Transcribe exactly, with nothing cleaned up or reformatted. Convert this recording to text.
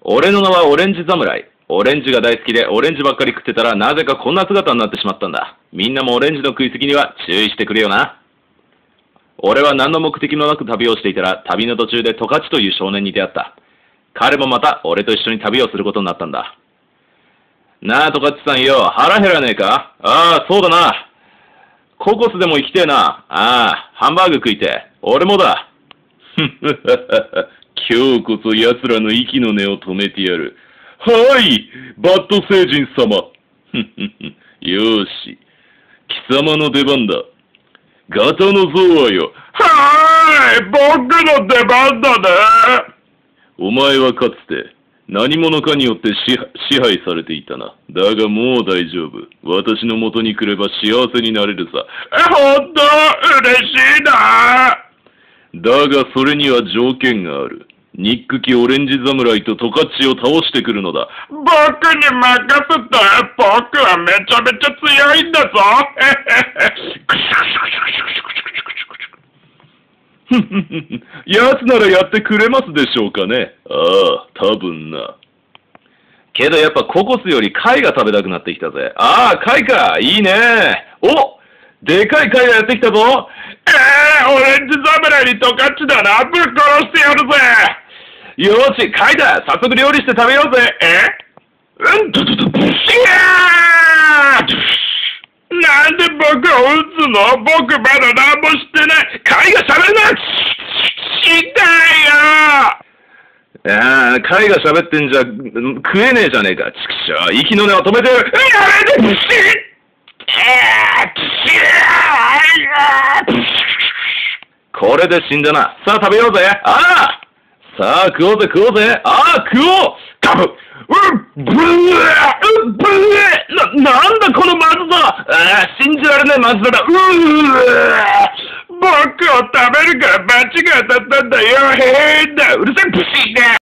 俺の名はオレンジ侍。オレンジが大好きでオレンジばっかり食ってたらなぜかこんな姿になってしまったんだ。みんなもオレンジの食いすぎには注意してくれよな。俺は何の目的もなく旅をしていたら旅の途中でトカチという少年に出会った。彼もまた俺と一緒に旅をすることになったんだ。なあトカチさんよ、腹減らねえか？ああ、そうだな。ココスでも行きてえな。ああ、ハンバーグ食いて。俺もだ。今日こそ奴らの息の根を止めてやる。はい、バッド星人様。よーし、貴様の出番だ。ガタの像はよ。はーい、僕の出番だね。お前はかつて何者かによって支支配されていたな。だがもう大丈夫。私の元に来れば幸せになれるさ。ほんと、嬉しいな。だがそれには条件がある。憎きオレンジ侍とトカッチを倒してくるのだ。僕に任せて。僕はめちゃめちゃ強いんだぞ。奴ならやってくれますでしょうかね。ああ、多分な。けどやっぱココスより貝が食べたくなってきたぜ。ああ、貝か。いいね。お、でかい貝がやってきたぞ。えー、オレンジ侍にトカッチだな。ぶっ殺してやるぜ。よーし、貝だ。早速料理して食べようぜ。えうんととと、ブシャー。なんで僕を撃つの？僕まだ何もしてない。貝が喋るな。痛いよ。ああ、貝が喋ってんじゃ食えねえじゃねえか。ちくしょう、息の根を止めてやる。やめて、ブシッ。これで死んだな。さあ食べようぜ。ああ、さあ食おうぜ食おうぜ。ああ、食おう。カブ。うん、ブー、うん、ブー。な、なんだこのまずさ。ああ、信じられないまずさだ。うー。僕を食べるから間違えたんだよ。へえんだ。うるせえ、ブシッだ。